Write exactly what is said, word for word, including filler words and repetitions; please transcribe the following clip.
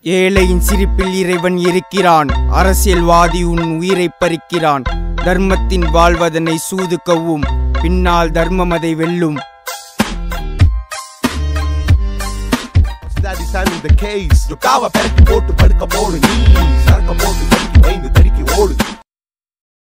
ஏழையின் சிரிப்பில் இறைவன் இருக்கிறான். அரசியல்வாதி உன் உயிரை பறிக்கிறான். தர்மத்தின் வாழ்வதனை சூது கவ்வும். பின்னால் தர்மம் அதை வெல்லும். The case. Yo, cava, perto, porto, perca, bolo, ni. Sarca, porto, perto, ainda,